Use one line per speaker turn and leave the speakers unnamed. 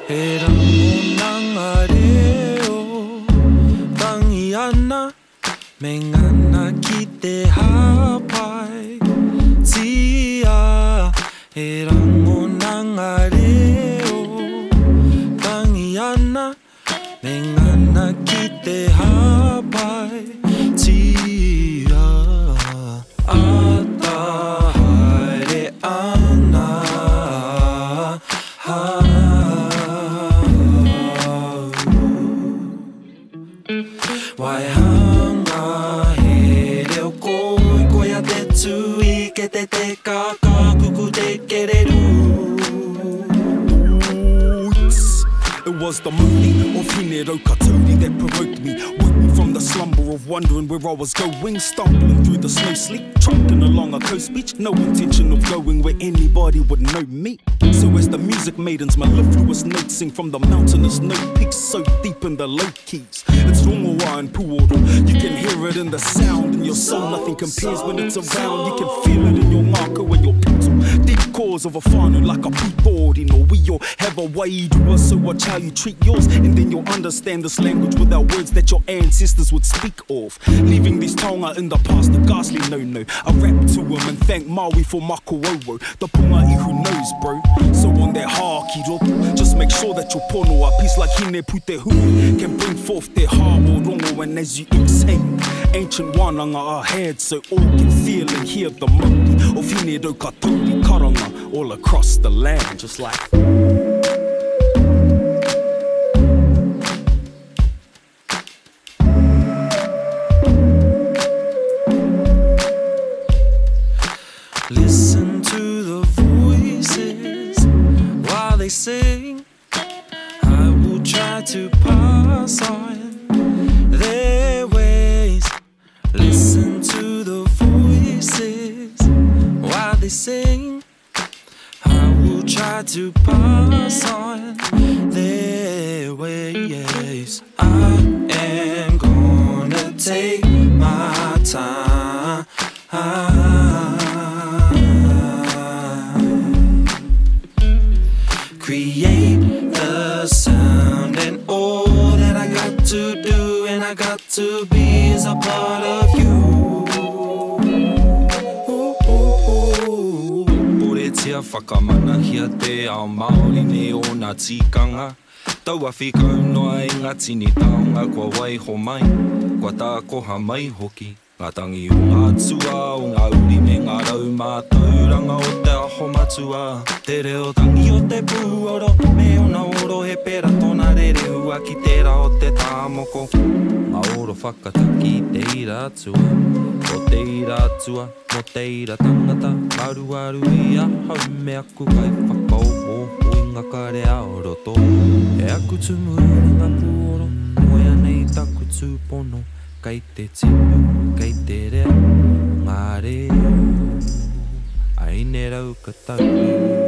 He rango nā Ngā Reo, tangi ana, me ngana ki te hapai. Tia, he rango nā Ngā Reo, tangi ana, me ngana ki te hapai. Tia, ata haere ana, Wai hanga he reo koi koia te tui ke te kaka kuku te kereru.
It was the moody of Ngā Reo Katuri that provoked me, woke me from the slumber of wondering where I was going, stumbling through the snow sleep, trucking along a coast beach, no intention of going where anybody would know me. So as the music maidens mellifluous notes sing from the mountainous note peaks so deep in the low keys, it's Rongoa and Puoro. You can hear it in the sound in your soul, nothing compares when it's around. You can feel it in your marker when your pixel. Deep cause of a whānau like a pūpōri, no we all have a way to us, so watch how you treat yours, and then you'll understand this language without words that your ancestors would speak of. Leaving these taonga in the past, the ghastly no-no. I rap to him and thank Maui for Makuoro, the pungai who knows, bro. So on that haki roko, just make sure that your pono, a piece like Hine Putehu, can bring forth their hamo rongo, and as you exhale, ancient wananga are had so all can feel and hear the modi of Ngā Reo Katuri karanga all across the land, just like
Listen to the voices while they sing. I will try to pass on their ways. Listen to the voices while they sing. I will try to pass on their ways. I am gonna take my time. Create the sound, and all that I got to do and I got to be is a part of you. Poretia whakamanahia te ao Māori ne o nā tikanga. Taua whikau noa e ngā tini taonga, kua waiho mai, kua tā koha mai hoki. Ngā tangi o ngā tua, o ngā uri me ngā rau mātauranga o te aho matua. Te reo tangi o te puoro, me o na oro he pera tōna rere ua ki tērā o te tāmoko. Ngā oro whakataki te ira atua, o te ira atua, no te ira tangata. Maru aru I ahau me aku kai whakau o hui ngakare aoroto. E aku tumura ngā puoro, moia nei taku tūpono. Kei te tipu, kei te reo, Ngā Reo, ai Ngā Reo Katuri.